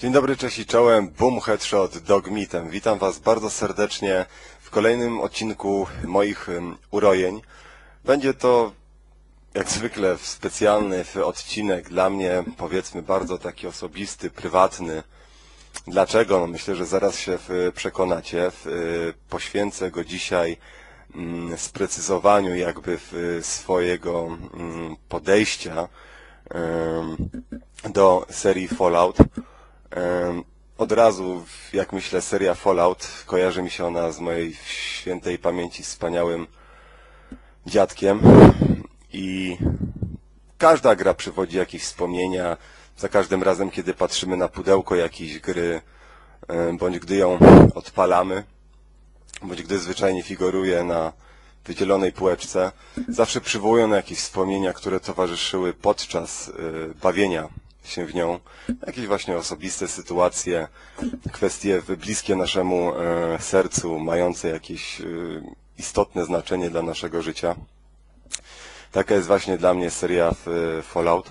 Dzień dobry, cześć i czołem, Boom Headshot Dogmeatem. Witam Was bardzo serdecznie w kolejnym odcinku moich urojeń. Będzie to jak zwykle specjalny odcinek dla mnie, powiedzmy bardzo taki osobisty, prywatny. Dlaczego? No myślę, że zaraz się przekonacie. Poświęcę go dzisiaj sprecyzowaniu jakby swojego podejścia do serii Fallout. Od razu, jak myślę, seria Fallout, kojarzy mi się ona z mojej świętej pamięci wspaniałym dziadkiem i każda gra przywodzi jakieś wspomnienia. Za każdym razem, kiedy patrzymy na pudełko jakiejś gry, bądź gdy ją odpalamy, bądź gdy zwyczajnie figuruje na wydzielonej półeczce, zawsze przywołują jakieś wspomnienia, które towarzyszyły podczas bawienia się w nią, jakieś właśnie osobiste sytuacje, kwestie bliskie naszemu sercu, mające jakieś istotne znaczenie dla naszego życia. Taka jest właśnie dla mnie seria Fallout.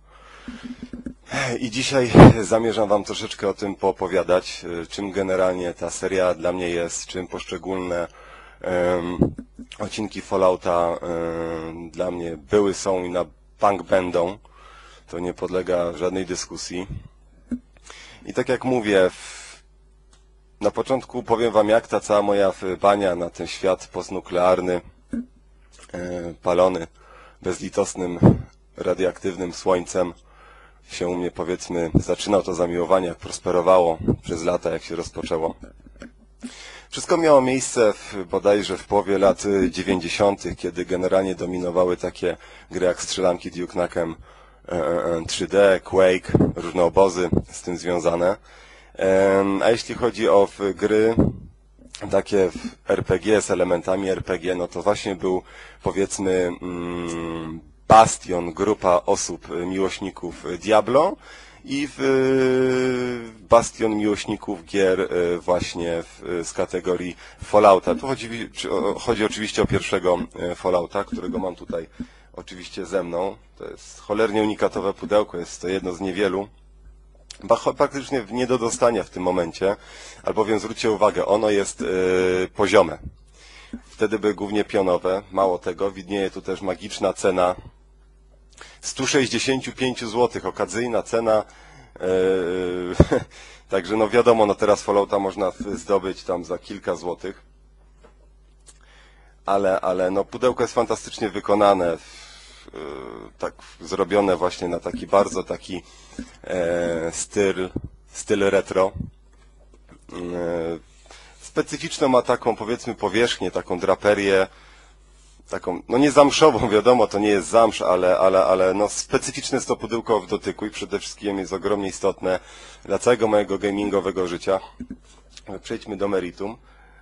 I dzisiaj zamierzam Wam troszeczkę o tym poopowiadać, czym generalnie ta seria dla mnie jest, czym poszczególne odcinki Fallouta dla mnie były, są i na bank będą. To nie podlega żadnej dyskusji. I tak jak mówię, na początku powiem Wam, jak ta cała moja bania na ten świat postnuklearny, palony bezlitosnym, radioaktywnym słońcem, się u mnie, powiedzmy, zaczynał to zamiłowanie, jak prosperowało przez lata, jak się rozpoczęło. Wszystko miało miejsce bodajże w połowie lat 90., kiedy generalnie dominowały takie gry jak strzelanki Duke Nukem 3D, Quake, różne obozy z tym związane. A jeśli chodzi o gry takie RPG z elementami RPG, no to właśnie był, powiedzmy, Bastion, grupa osób, miłośników Diablo i Bastion miłośników gier właśnie z kategorii Fallouta. Tu chodzi oczywiście o pierwszego Fallouta, którego mam tutaj oczywiście ze mną. To jest cholernie unikatowe pudełko, jest to jedno z niewielu, praktycznie nie do dostania w tym momencie, albowiem zwróćcie uwagę, ono jest poziome. Wtedy były głównie pionowe, mało tego, widnieje tu też magiczna cena 165 zł, okazyjna cena, także no wiadomo, no teraz Fallouta można zdobyć tam za kilka złotych, ale no pudełko jest fantastycznie wykonane, tak zrobione właśnie na taki bardzo taki styl retro. Specyficzną ma taką, powiedzmy, powierzchnię, taką draperię, taką, no nie zamszową, wiadomo, to nie jest zamsz, ale no specyficzne jest to pudełko w dotyku i przede wszystkim jest ogromnie istotne dla całego mojego gamingowego życia. Przejdźmy do meritum.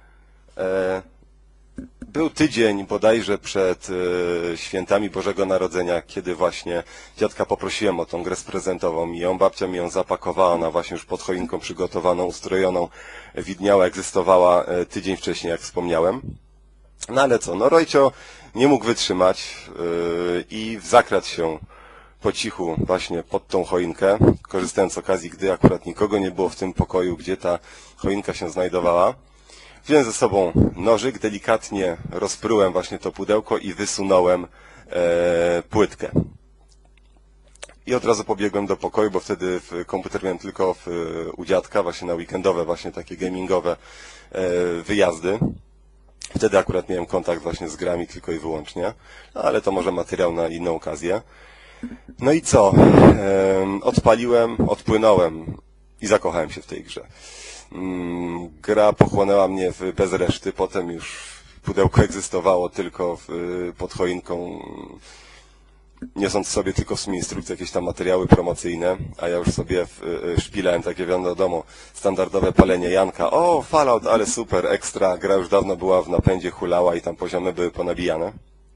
Był tydzień bodajże przed świętami Bożego Narodzenia, kiedy właśnie dziadka poprosiłem o tą grę sprezentową i babcia mi ją zapakowała, ona właśnie już pod choinką przygotowaną, ustrojoną, widniała, egzystowała tydzień wcześniej, jak wspomniałem. No ale co, no Rojcio nie mógł wytrzymać i zakradł się po cichu właśnie pod tą choinkę, korzystając z okazji, gdy akurat nikogo nie było w tym pokoju, gdzie ta choinka się znajdowała. Wziąłem ze sobą nożyk, delikatnie rozprułem właśnie to pudełko i wysunąłem płytkę. I od razu pobiegłem do pokoju, bo wtedy komputer miałem tylko u dziadka, właśnie na weekendowe, właśnie takie gamingowe wyjazdy. Wtedy akurat miałem kontakt właśnie z grami tylko i wyłącznie, ale to może materiał na inną okazję. No i co? Odpaliłem, odpłynąłem i zakochałem się w tej grze. Gra pochłonęła mnie bez reszty, potem już pudełko egzystowało tylko pod choinką, niosąc sobie tylko w sumie instrukcje, jakieś tam materiały promocyjne, a ja już sobie szpilałem takie, wiadomo, standardowe palenie Janka. O, Fallout, ale super, ekstra, gra już dawno była w napędzie, hulała i tam poziomy były ponabijane.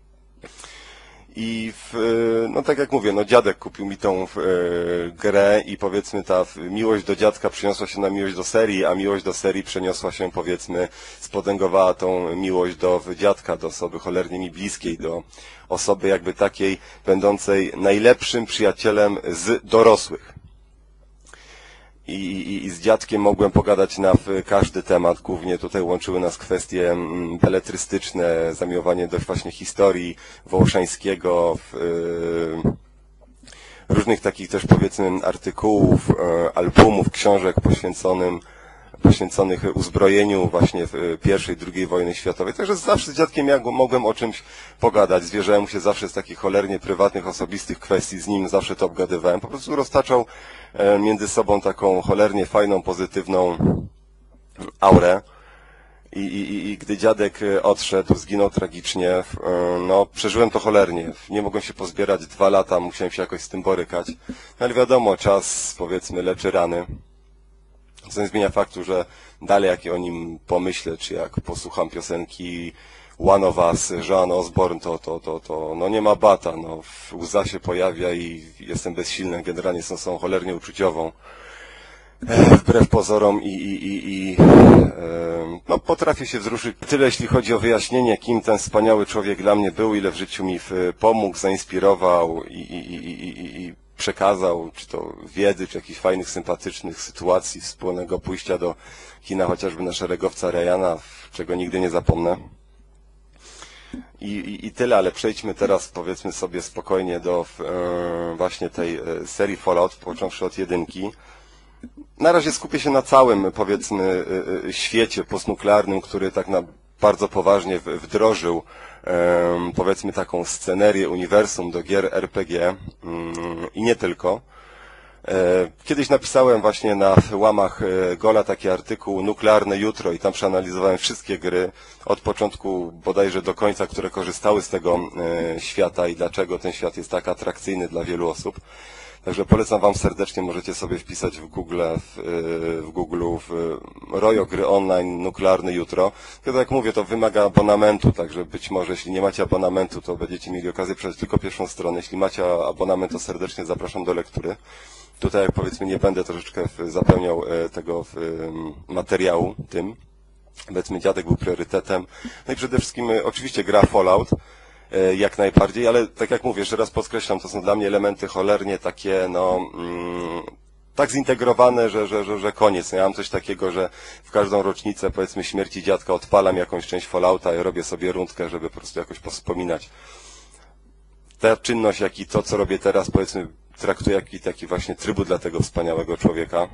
I no tak jak mówię, no dziadek kupił mi tą grę i powiedzmy ta miłość do dziadka przeniosła się na miłość do serii, a miłość do serii przeniosła się, powiedzmy, spodęgowała tą miłość do dziadka, do osoby cholernie mi bliskiej, do osoby jakby takiej będącej najlepszym przyjacielem z dorosłych. i z dziadkiem mogłem pogadać na każdy temat. Głównie tutaj łączyły nas kwestie beletrystyczne, zamiłowanie do właśnie historii Wołoszańskiego, różnych takich też powiedzmy artykułów, albumów, książek poświęconych uzbrojeniu właśnie I, II wojny światowej. Także zawsze z dziadkiem ja mogłem o czymś pogadać. Zwierzałem mu się zawsze z takich cholernie prywatnych, osobistych kwestii. Z nim zawsze to obgadywałem. Po prostu roztaczał między sobą taką cholernie fajną, pozytywną aurę. I gdy dziadek odszedł, zginął tragicznie, no przeżyłem to cholernie. Nie mogłem się pozbierać 2 lata, musiałem się jakoś z tym borykać. No, ale wiadomo, czas powiedzmy leczy rany. Co nie zmienia faktu, że dalej jak o nim pomyślę, czy jak posłucham piosenki One of Us, Joan Osborne, to no nie ma bata, no łza się pojawia i jestem bezsilny, generalnie są cholernie uczuciową. Wbrew pozorom no potrafię się wzruszyć. Tyle jeśli chodzi o wyjaśnienie, kim ten wspaniały człowiek dla mnie był, ile w życiu mi pomógł, zainspirował i przekazał, czy to wiedzy, czy jakichś fajnych, sympatycznych sytuacji, wspólnego pójścia do kina, chociażby na Szeregowca Ryana, czego nigdy nie zapomnę. I tyle, ale przejdźmy teraz powiedzmy sobie spokojnie do właśnie tej serii Fallout, począwszy od 1. Na razie skupię się na całym, powiedzmy, świecie postnuklearnym, który tak bardzo poważnie wdrożył, powiedzmy, taką scenerię, uniwersum do gier RPG i nie tylko. Kiedyś napisałem właśnie na łamach Gola taki artykuł Nuklearne Jutro i tam przeanalizowałem wszystkie gry od początku bodajże do końca, które korzystały z tego świata i dlaczego ten świat jest tak atrakcyjny dla wielu osób. Także polecam Wam serdecznie, możecie sobie wpisać w Google Rojo gry online Nuklearne Jutro. Tylko jak mówię, to wymaga abonamentu, także być może jeśli nie macie abonamentu, to będziecie mieli okazję przeczytać tylko pierwszą stronę. Jeśli macie abonament, to serdecznie zapraszam do lektury. Tutaj, jak powiedzmy, nie będę troszeczkę zapełniał tego materiału tym. Powiedzmy, dziadek był priorytetem. No i przede wszystkim oczywiście gra Fallout. Jak najbardziej, ale tak jak mówię, jeszcze raz podkreślam, to są dla mnie elementy cholernie takie, no, tak zintegrowane, że koniec. Ja mam coś takiego, że w każdą rocznicę, powiedzmy, śmierci dziadka odpalam jakąś część Fallouta i robię sobie rundkę, żeby po prostu jakoś powspominać. Ta czynność, jak i to, co robię teraz, powiedzmy, traktuję jak taki właśnie trybut dla tego wspaniałego człowieka.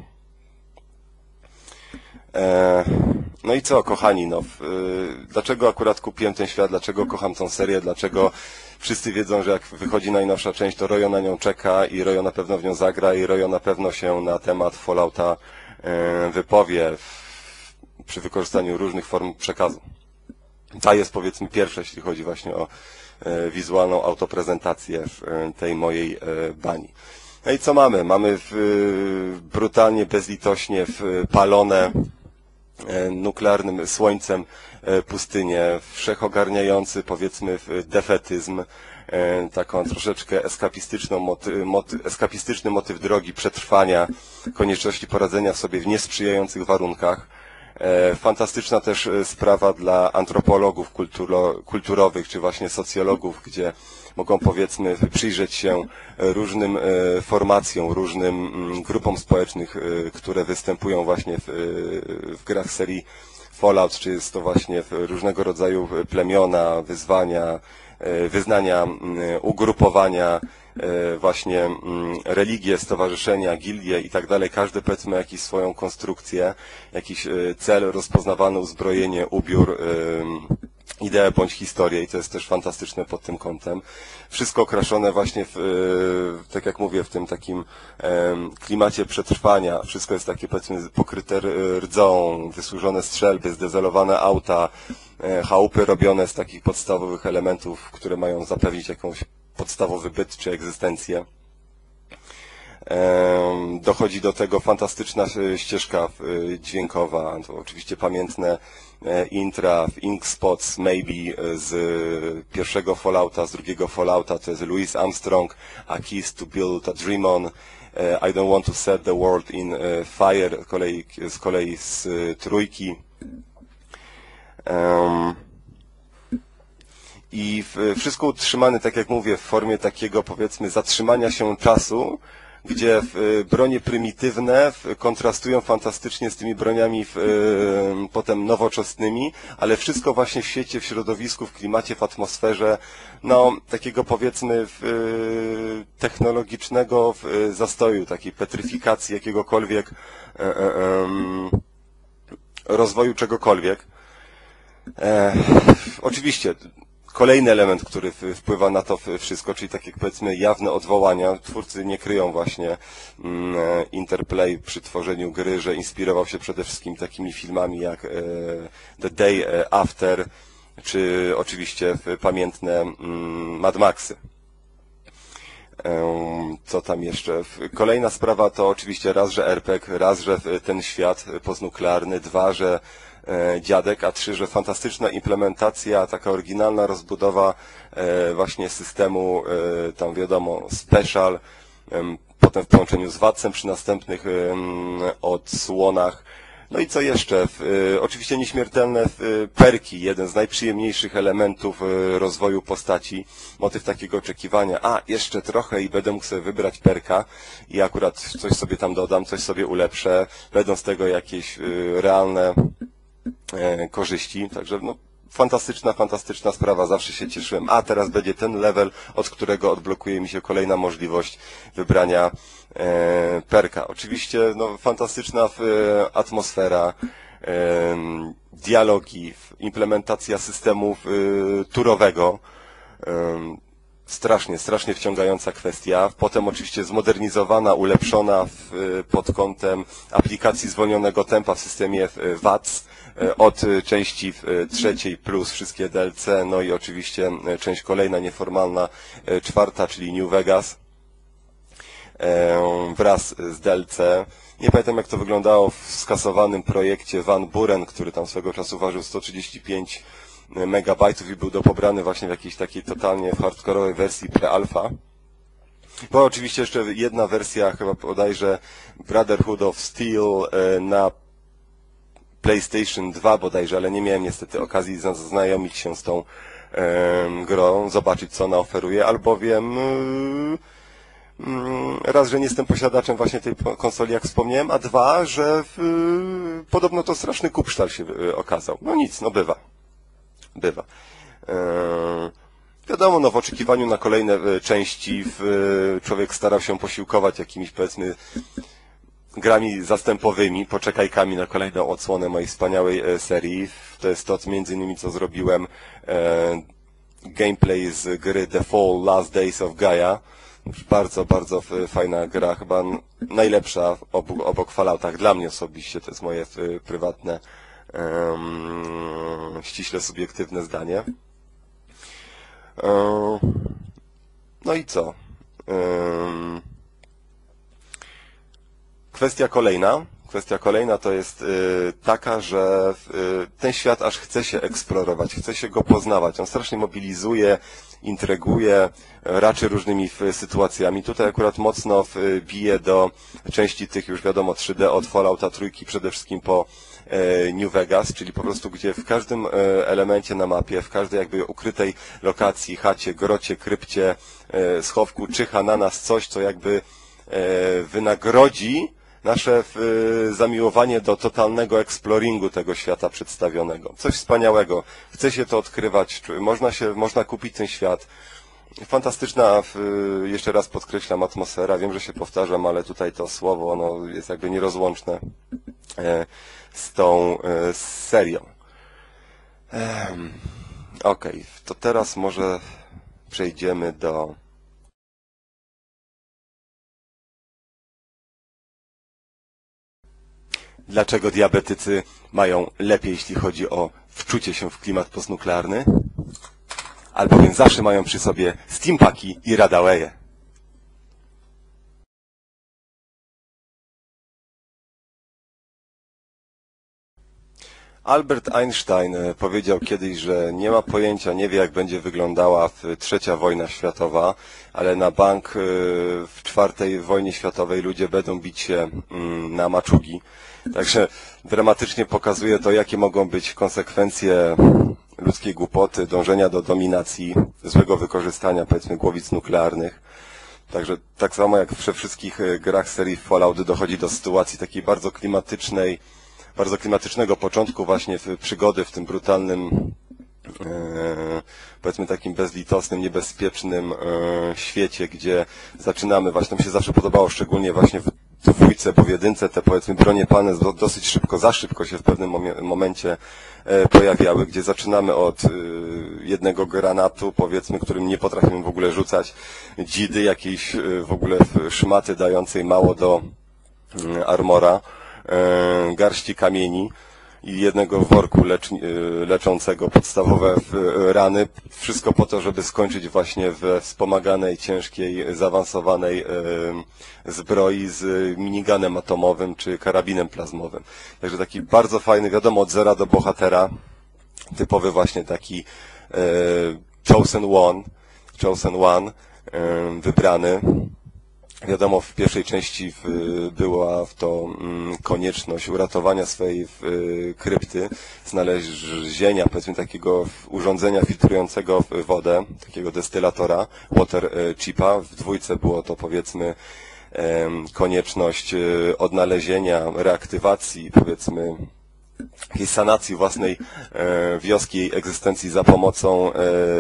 No i co, kochani, no, dlaczego akurat kupiłem ten świat, dlaczego kocham tą serię, dlaczego wszyscy wiedzą, że jak wychodzi najnowsza część, to Rojo na nią czeka i Rojo na pewno w nią zagra i Rojo na pewno się na temat Fallouta wypowie przy wykorzystaniu różnych form przekazu. Ta jest, powiedzmy, pierwsza, jeśli chodzi właśnie o wizualną autoprezentację tej mojej bani. No i co mamy? Mamy brutalnie, bezlitośnie palone nuklearnym słońcem pustynię, wszechogarniający, powiedzmy, defetyzm, taką troszeczkę eskapistyczny motyw drogi, przetrwania, konieczności poradzenia sobie w niesprzyjających warunkach. Fantastyczna też sprawa dla antropologów kulturowych, czy właśnie socjologów, gdzie mogą, powiedzmy, przyjrzeć się różnym formacjom, różnym grupom społecznych, które występują właśnie w grach serii Fallout, czy jest to właśnie różnego rodzaju plemiona, wyznania, ugrupowania, właśnie religie, stowarzyszenia, gildie i tak dalej. Każdy, powiedzmy, jakiś swoją konstrukcję, jakiś cel rozpoznawany, uzbrojenie, ubiór, ideę bądź historię i to jest też fantastyczne pod tym kątem. Wszystko okraszone właśnie tak jak mówię, w tym takim klimacie przetrwania. Wszystko jest takie, powiedzmy, pokryte rdzą, wysłużone strzelby, zdezelowane auta, chałupy robione z takich podstawowych elementów, które mają zapewnić jakąś podstawowy byt czy egzystencję. Dochodzi do tego fantastyczna ścieżka dźwiękowa, to oczywiście pamiętne intra, Ink Spots, Maybe z pierwszego Fallouta, z drugiego Fallouta, to jest Louis Armstrong, A Kiss to Build a Dream On, I Don't Want to Set the World in Fire, z kolei z trójki. I wszystko utrzymane, tak jak mówię, w formie takiego, powiedzmy, zatrzymania się czasu, gdzie bronie prymitywne kontrastują fantastycznie z tymi broniami potem nowoczesnymi, ale wszystko właśnie w świecie, w środowisku, w klimacie, w atmosferze, no takiego powiedzmy technologicznego zastoju, takiej petryfikacji jakiegokolwiek rozwoju czegokolwiek. Oczywiście kolejny element, który wpływa na to wszystko, czyli tak jak powiedzmy jawne odwołania. Twórcy nie kryją właśnie Interplay przy tworzeniu gry, że inspirował się przede wszystkim takimi filmami jak The Day After, czy oczywiście pamiętne Mad Maxy. Co tam jeszcze? Kolejna sprawa to oczywiście raz, że RPG, raz, że ten świat postnuklearny, dwa, że dziadek, a trzy, że fantastyczna implementacja, taka oryginalna rozbudowa właśnie systemu, tam wiadomo, special, potem w połączeniu z Wattsem przy następnych odsłonach. No i co jeszcze? Oczywiście nieśmiertelne perki, jeden z najprzyjemniejszych elementów rozwoju postaci, motyw takiego oczekiwania, a jeszcze trochę i będę mógł sobie wybrać perka i akurat coś sobie tam dodam, coś sobie ulepszę, będą z tego jakieś realne korzyści, także no fantastyczna sprawa, zawsze się cieszyłem, a teraz będzie ten level, od którego odblokuje mi się kolejna możliwość wybrania perka. Oczywiście no, fantastyczna atmosfera, dialogi, implementacja systemu turowego, strasznie wciągająca kwestia. Potem oczywiście zmodernizowana, ulepszona pod kątem aplikacji zwolnionego tempa w systemie Watts od części trzeciej plus wszystkie DLC, no i oczywiście część kolejna, nieformalna, czwarta, czyli New Vegas wraz z DLC. Nie pamiętam jak to wyglądało w skasowanym projekcie Van Buren, który tam swego czasu ważył 135 megabajtów i był dopobrany właśnie w jakiejś takiej totalnie hardkorowej wersji pre-alpha. Była oczywiście jeszcze jedna wersja, chyba bodajże Brotherhood of Steel na PlayStation 2 bodajże, ale nie miałem niestety okazji zaznajomić się z tą grą, zobaczyć co ona oferuje, albowiem raz, że nie jestem posiadaczem właśnie tej konsoli, jak wspomniałem, a dwa, że podobno to straszny kupsztal się okazał. No nic, no bywa. Wiadomo, no w oczekiwaniu na kolejne części człowiek starał się posiłkować jakimiś, powiedzmy, grami zastępowymi, poczekajkami na kolejną odsłonę mojej wspaniałej serii. To jest to, między innymi, co zrobiłem gameplay z gry The Fall Last Days of Gaia. Bardzo fajna gra, chyba najlepsza obok Falloutach. Dla mnie osobiście, to jest moje prywatne, ściśle subiektywne zdanie. No i co? Kwestia kolejna to jest taka, że ten świat aż chce się eksplorować, chce się go poznawać. On strasznie mobilizuje, intryguje, raczy różnymi sytuacjami. Tutaj akurat mocno bije do części tych już wiadomo 3D od Fallouta trójki, przede wszystkim po New Vegas, czyli po prostu gdzie w każdym elemencie na mapie, w każdej jakby ukrytej lokacji, chacie, grocie, krypcie, schowku czyha na nas coś, co jakby wynagrodzi nasze zamiłowanie do totalnego exploringu tego świata przedstawionego. Coś wspaniałego. Chce się to odkrywać. Można kupić ten świat. Fantastyczna, jeszcze raz podkreślam, atmosfera. Wiem, że się powtarzam, ale tutaj to słowo, ono jest jakby nierozłączne z tą serią. Okej, to teraz może przejdziemy do dlaczego diabetycy mają lepiej, jeśli chodzi o wczucie się w klimat postnuklearny? Albowiem zawsze mają przy sobie steampaki i radaweje. Albert Einstein powiedział kiedyś, że nie ma pojęcia, nie wie jak będzie wyglądała trzecia wojna światowa, ale na bank w czwartej wojnie światowej ludzie będą bić się na maczugi. Także dramatycznie pokazuje to, jakie mogą być konsekwencje ludzkiej głupoty, dążenia do dominacji, złego wykorzystania, powiedzmy, głowic nuklearnych. Także tak samo jak we wszystkich grach serii Fallout dochodzi do sytuacji takiej bardzo klimatycznego początku właśnie w przygody w tym brutalnym, powiedzmy takim bezlitosnym, niebezpiecznym świecie, gdzie zaczynamy, właśnie to mi się zawsze podobało, szczególnie właśnie w dwójce, bo w jedynce te powiedzmy bronie palne dosyć szybko, za szybko się w pewnym momencie pojawiały, gdzie zaczynamy od jednego granatu, powiedzmy, którym nie potrafimy w ogóle rzucać, dzidy, jakiejś w ogóle szmaty dającej mało do armora, garści kamieni i jednego worku leczącego podstawowe rany. Wszystko po to, żeby skończyć właśnie we wspomaganej, ciężkiej, zaawansowanej zbroi z miniganem atomowym czy karabinem plazmowym. Także taki bardzo fajny, wiadomo, od zera do bohatera, typowy właśnie taki Chosen One, wybrany. Wiadomo, w pierwszej części była to konieczność uratowania swojej krypty, znalezienia, powiedzmy, takiego urządzenia filtrującego wodę, takiego destylatora, water chipa. W dwójce było to, powiedzmy, konieczność odnalezienia, reaktywacji, powiedzmy, jakiejś sanacji własnej wioski, jej egzystencji za pomocą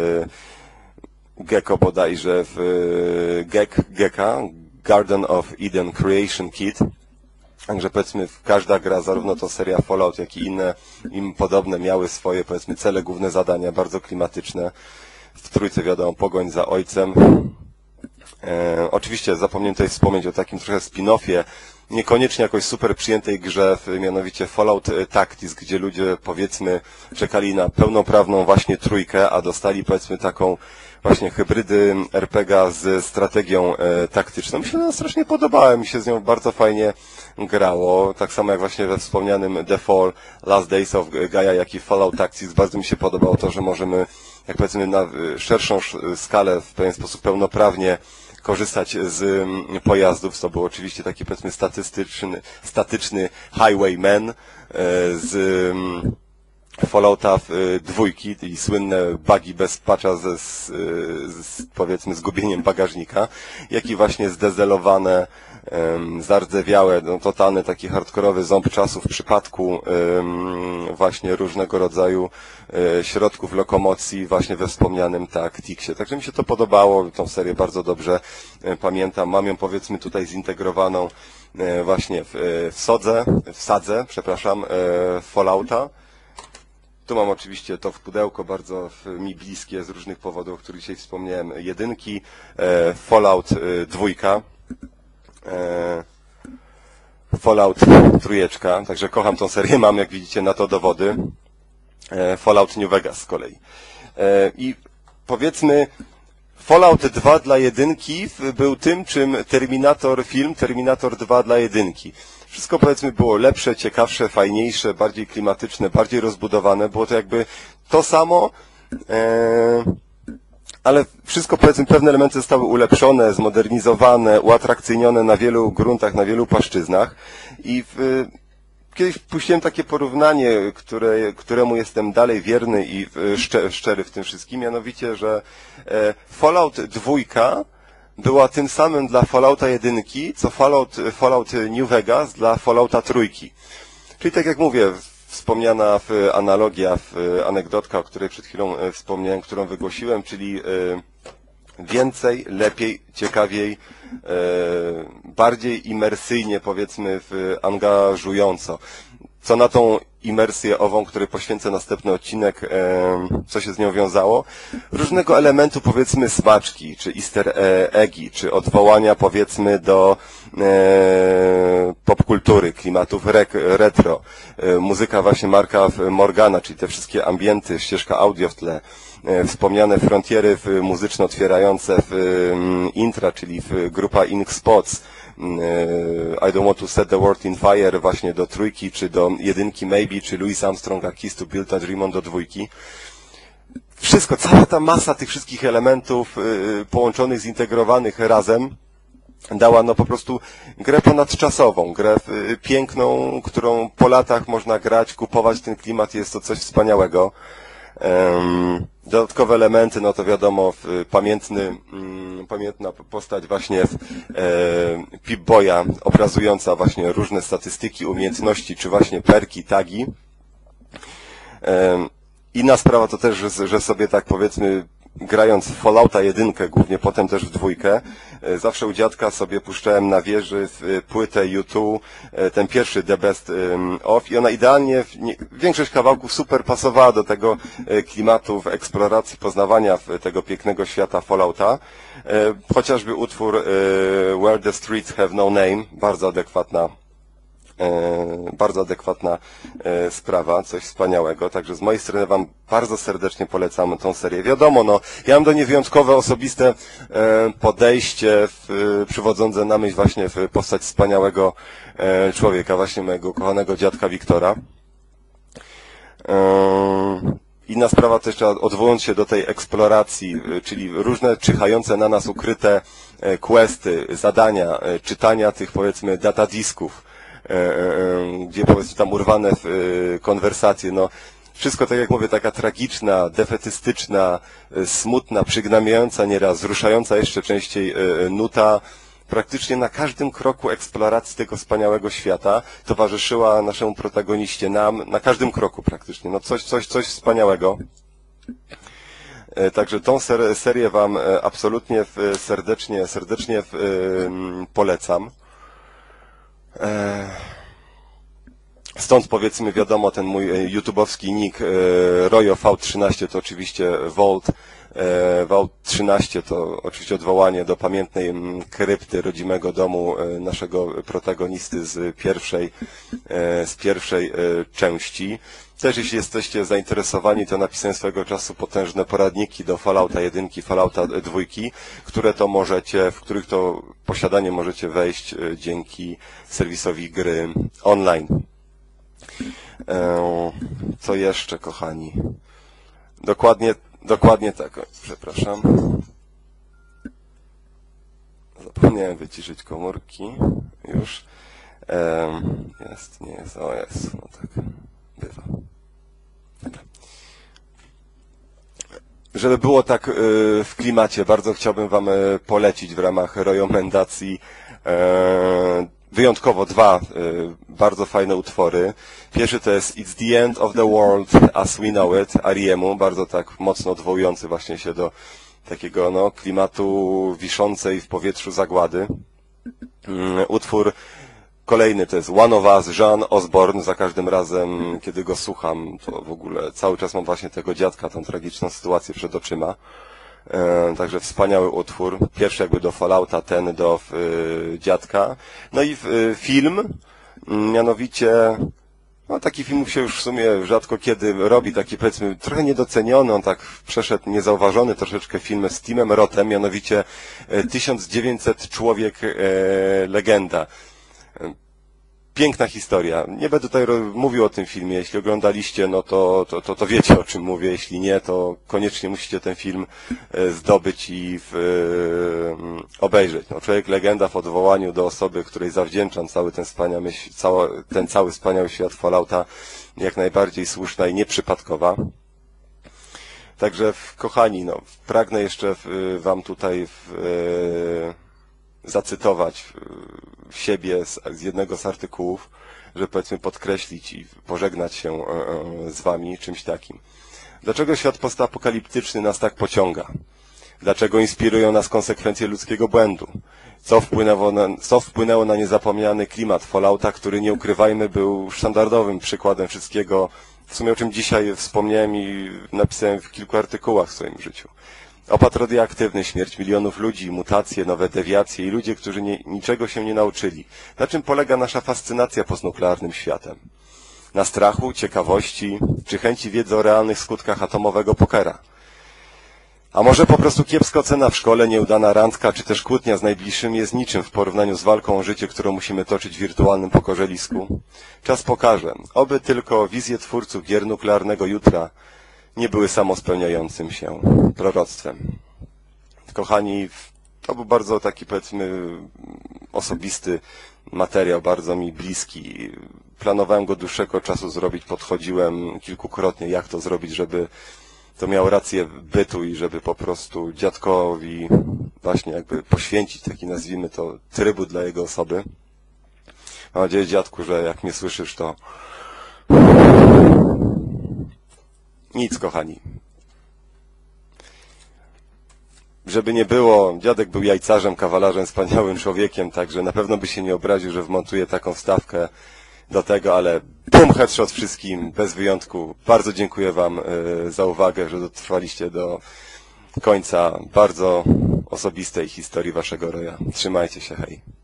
Gecko bodajże Gecka, Garden of Eden Creation Kit. Także powiedzmy każda gra, zarówno to seria Fallout, jak i inne im podobne, miały swoje, powiedzmy, cele, główne zadania, bardzo klimatyczne. W trójce, wiadomo, pogoń za ojcem. Oczywiście zapomniałem tutaj wspomnieć o takim trochę spin-offie, niekoniecznie jakoś super przyjętej grze, mianowicie Fallout Tactics, gdzie ludzie, powiedzmy, czekali na pełnoprawną właśnie trójkę, a dostali, powiedzmy, taką właśnie hybrydy RPG z strategią taktyczną. Mi się ona strasznie podobała, mi się z nią bardzo fajnie grało. Tak samo jak właśnie we wspomnianym The Fall, Last Days of Gaia, jak i Fallout Tactics. Bardzo mi się podobało to, że możemy, jak powiedzmy, na szerszą skalę, w pewien sposób pełnoprawnie korzystać z pojazdów. To był oczywiście taki, powiedzmy, statyczny Highwayman z Fallouta dwójki i słynne buggy bez patcha powiedzmy zgubieniem bagażnika, jak i właśnie zdezelowane, zardzewiałe, no, totalny taki hardkorowy ząb czasu w przypadku właśnie różnego rodzaju środków lokomocji właśnie we wspomnianym Tacticsie. Także mi się to podobało, tą serię bardzo dobrze pamiętam. Mam ją, powiedzmy, tutaj zintegrowaną właśnie w sadze, Fallouta. Tu mam oczywiście to w pudełko, bardzo mi bliskie z różnych powodów, o których dzisiaj wspomniałem, jedynki, Fallout dwójka, Fallout trójeczka, także kocham tą serię, mam, jak widzicie, na to dowody, Fallout New Vegas z kolei. I powiedzmy, Fallout 2 dla jedynki był tym, czym Terminator 2 dla jedynki. Wszystko, powiedzmy, było lepsze, ciekawsze, fajniejsze, bardziej klimatyczne, bardziej rozbudowane. Było to jakby to samo, ale wszystko, powiedzmy, pewne elementy zostały ulepszone, zmodernizowane, uatrakcyjnione na wielu gruntach, na wielu płaszczyznach. I kiedyś puściłem takie porównanie, któremu jestem dalej wierny i szczery w tym wszystkim, mianowicie, że Fallout 2 była tym samym dla Fallouta 1, co Fallout New Vegas dla Fallouta 3. Czyli tak jak mówię, wspomniana analogia, anegdotka, o której przed chwilą wspomniałem, którą wygłosiłem, czyli więcej, lepiej, ciekawiej, bardziej imersyjnie, powiedzmy, angażująco. Co na tą imersję ową, której poświęcę następny odcinek, co się z nią wiązało? Różnego elementu, powiedzmy, smaczki, czy easter eggi, czy odwołania, powiedzmy, do popkultury, klimatów retro, muzyka właśnie Marka Morgana, czyli te wszystkie ambienty, ścieżka audio w tle, wspomniane frontiery muzyczno otwierające intra, czyli grupa Ink Spots, I Don't Want to Set the World in Fire właśnie do trójki, czy do jedynki Maybe, czy Louis Armstronga Kiss to Build a Dream On do dwójki. Wszystko, cała ta masa tych wszystkich elementów połączonych, zintegrowanych razem dała no po prostu grę ponadczasową, grę piękną, którą po latach można grać, kupować ten klimat, jest to coś wspaniałego. Dodatkowe elementy, no to wiadomo, pamiętna postać właśnie Pip-Boya, obrazująca właśnie różne statystyki, umiejętności, czy właśnie perki, tagi. Inna sprawa to też, że sobie tak powiedzmy, grając w Fallouta 1, głównie potem też w 2, zawsze u dziadka sobie puszczałem na wieży płytę U2, ten pierwszy The Best Of, i ona idealnie, większość kawałków super pasowała do tego klimatu w eksploracji, poznawania tego pięknego świata Fallouta. Chociażby utwór Where the Streets Have No Name, bardzo adekwatna sprawa, coś wspaniałego. Także z mojej strony Wam bardzo serdecznie polecam tą serię. Wiadomo, no, ja mam do niej wyjątkowe, osobiste podejście, przywodzące na myśl właśnie w postać wspaniałego człowieka, właśnie mojego kochanego dziadka Wiktora. Inna sprawa też, odwołując się do tej eksploracji, czyli różne czyhające na nas ukryte questy, zadania, czytania tych, powiedzmy, datadisków, gdzie, powiedzmy, tam urwane konwersacje, no wszystko, tak jak mówię, taka tragiczna, defetystyczna, smutna, przygnębiająca nieraz, wzruszająca jeszcze częściej nuta, praktycznie na każdym kroku eksploracji tego wspaniałego świata towarzyszyła naszemu protagoniście, nam, na każdym kroku praktycznie, no coś wspaniałego. Także tą serię Wam absolutnie serdecznie polecam. Stąd, powiedzmy, wiadomo, ten mój YouTube'owski nick Royo V13 to oczywiście Vault 13 to oczywiście odwołanie do pamiętnej krypty rodzimego domu naszego protagonisty z pierwszej części. Też jeśli jesteście zainteresowani, to napisałem swego czasu potężne poradniki do Fallouta 1, Fallouta 2, w których to posiadanie możecie wejść dzięki serwisowi gry online. Co jeszcze, kochani? Dokładnie tak. Przepraszam. Zapomniałem wyciszyć komórki. Już. Jest, nie jest. O, jest. No tak. Bywa. Dobra. Żeby było tak w klimacie, bardzo chciałbym Wam polecić w ramach rekomendacji wyjątkowo dwa bardzo fajne utwory. Pierwszy to jest It's the End of the World as We Know It, R.E.M.u, bardzo tak mocno odwołujący właśnie się do takiego, no, klimatu wiszącej w powietrzu zagłady. Utwór kolejny to jest One of Us, Jean Osborne. Za każdym razem, kiedy go słucham, to w ogóle cały czas mam właśnie tego dziadka, tą tragiczną sytuację przed oczyma. Także wspaniały utwór. Pierwszy jakby do Fallouta, ten do dziadka. No i film, mianowicie, no taki filmów się już w sumie rzadko kiedy robi, taki, powiedzmy, trochę niedoceniony, on tak przeszedł niezauważony troszeczkę, film z Timem Rothem, mianowicie 1900 Człowiek, legenda. Piękna historia. Nie będę tutaj mówił o tym filmie. Jeśli oglądaliście, no to wiecie, o czym mówię. Jeśli nie, to koniecznie musicie ten film zdobyć i obejrzeć. No, Człowiek legenda w odwołaniu do osoby, której zawdzięczam ten cały wspaniały świat Fallouta, jak najbardziej słuszna i nieprzypadkowa. Także, kochani, no, pragnę jeszcze Wam tutaj zacytować siebie z jednego z artykułów, żeby, powiedzmy, podkreślić i pożegnać się z Wami czymś takim. Dlaczego świat postapokaliptyczny nas tak pociąga? Dlaczego inspirują nas konsekwencje ludzkiego błędu? Co wpłynęło na niezapomniany klimat Fallouta, który, nie ukrywajmy, był sztandarowym przykładem wszystkiego, w sumie o czym dzisiaj wspomniałem i napisałem w kilku artykułach w swoim życiu. Opad radioaktywny, śmierć milionów ludzi, mutacje, nowe dewiacje i ludzie, którzy niczego się nie nauczyli. Na czym polega nasza fascynacja postnuklearnym światem? Na strachu, ciekawości, czy chęci wiedzy o realnych skutkach atomowego pokera? A może po prostu kiepska ocena w szkole, nieudana randka, czy też kłótnia z najbliższymi jest niczym w porównaniu z walką o życie, którą musimy toczyć w wirtualnym pokorzelisku? Czas pokaże. Oby tylko wizje twórców gier nuklearnego jutra nie były samospełniającym się proroctwem. Kochani, to był bardzo taki, powiedzmy, osobisty materiał, bardzo mi bliski. Planowałem go dłuższego czasu zrobić, podchodziłem kilkukrotnie, jak to zrobić, żeby to miał rację bytu i żeby po prostu dziadkowi właśnie jakby poświęcić taki, nazwijmy to, trybut dla jego osoby. Mam nadzieję, dziadku, że jak mnie słyszysz, to nic, kochani. Żeby nie było, dziadek był jajcarzem, kawalarzem, wspaniałym człowiekiem, także na pewno by się nie obraził, że wmontuję taką wstawkę do tego, ale bum, headshot wszystkim, bez wyjątku. Bardzo dziękuję Wam za uwagę, że dotrwaliście do końca bardzo osobistej historii Waszego Roya. Trzymajcie się, hej.